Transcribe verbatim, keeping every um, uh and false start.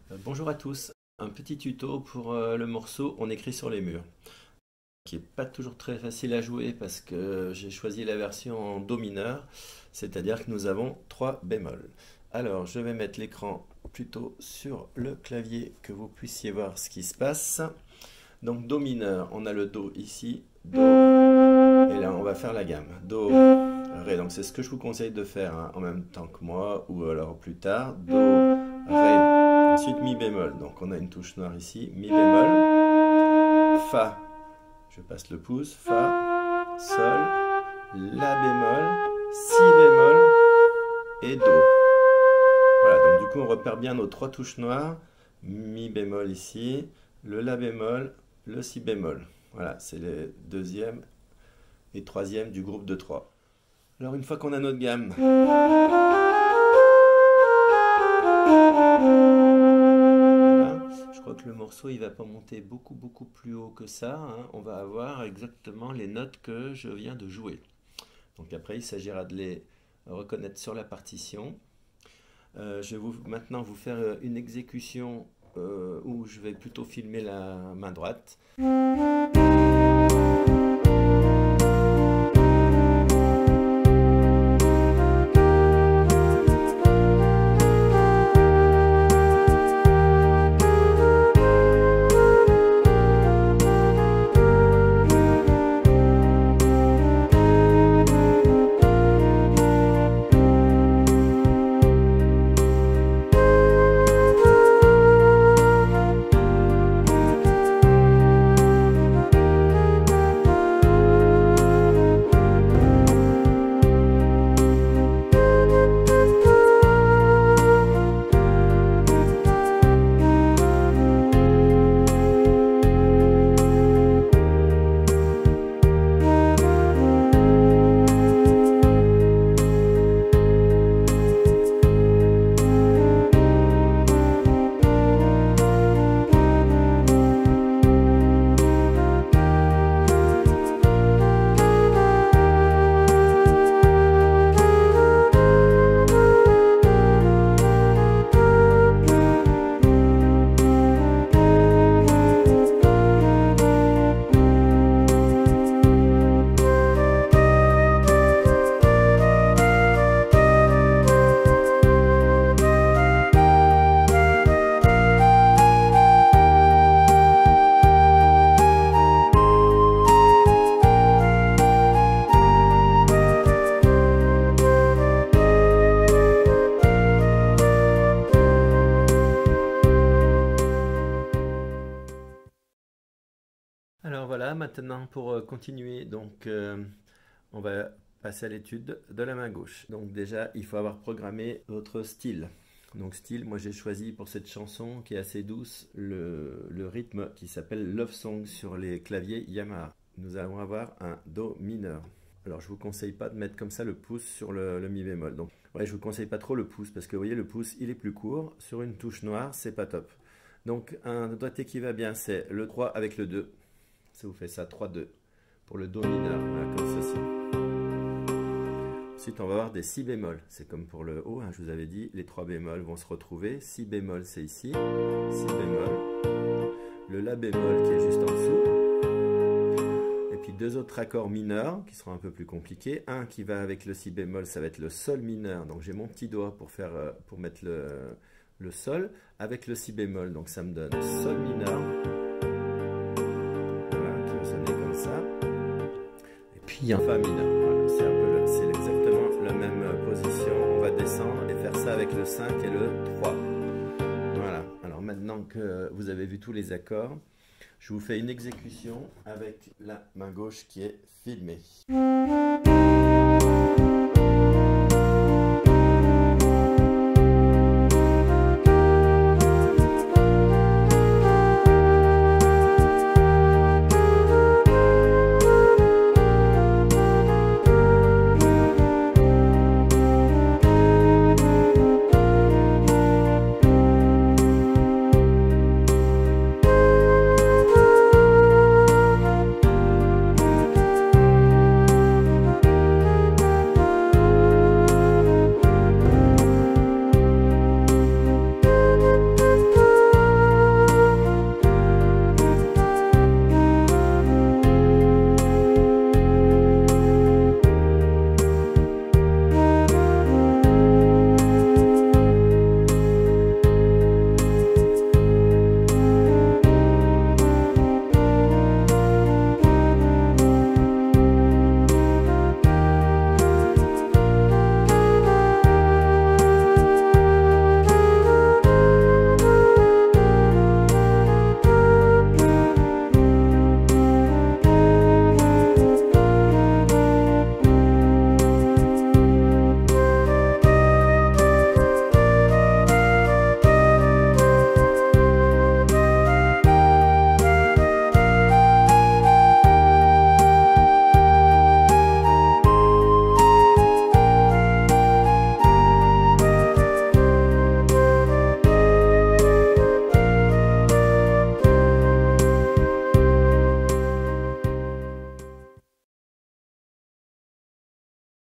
Euh, Bonjour à tous, un petit tuto pour euh, le morceau On écrit sur les murs, qui est pas toujours très facile à jouer parce que j'ai choisi la version en Do mineur, c'est-à-dire que nous avons trois bémols. Alors je vais mettre l'écran plutôt sur le clavier que vous puissiez voir ce qui se passe. Donc Do mineur, on a le Do ici, Do, et là on va faire la gamme, Do, Ré. Donc c'est ce que je vous conseille de faire hein, en même temps que moi ou alors plus tard, Do, Ré. Ensuite Mi bémol, donc on a une touche noire ici, Mi bémol, Fa, je passe le pouce, Fa, Sol, La bémol, Si bémol et Do. Voilà, donc du coup on repère bien nos trois touches noires, Mi bémol ici, le La bémol, le Si bémol. Voilà, c'est les deuxième et troisième du groupe de trois. Alors une fois qu'on a notre gamme, je crois que le morceau il va pas monter beaucoup beaucoup plus haut que ça, hein. On va avoir exactement les notes que je viens de jouer. Donc après il s'agira de les reconnaître sur la partition. Euh, je vais vous, maintenant vous faire une exécution euh, où je vais plutôt filmer la main droite. Alors voilà, maintenant pour euh, continuer, donc euh, on va passer à l'étude de la main gauche. Donc déjà, il faut avoir programmé votre style. Donc style, moi j'ai choisi pour cette chanson qui est assez douce le, le rythme qui s'appelle Love Song sur les claviers Yamaha. Nous allons avoir un Do mineur. Alors je vous conseille pas de mettre comme ça le pouce sur le, le Mi bémol. Donc ouais, je vous conseille pas trop le pouce parce que vous voyez le pouce il est plus court. Sur une touche noire, c'est pas top. Donc un doigté qui va bien, c'est le trois avec le deux. Ça vous fait ça, trois deux pour le Do mineur, voilà, comme ceci. Ensuite, on va avoir des Si bémol. C'est comme pour le Haut, hein, je vous avais dit, les trois bémols vont se retrouver. Si bémol, c'est ici. Si bémol. Le La bémol qui est juste en dessous. Et puis deux autres accords mineurs qui seront un peu plus compliqués. Un qui va avec le Si bémol, ça va être le Sol mineur. Donc j'ai mon petit doigt pour, faire, pour mettre le, le Sol avec le Si bémol. Donc ça me donne Sol mineur. Puis un Fa mineur, voilà, c'est un peu, c'est exactement la même position. On va descendre et faire ça avec le cinq et le trois. Voilà, alors maintenant que vous avez vu tous les accords, je vous fais une exécution avec la main gauche qui est filmée.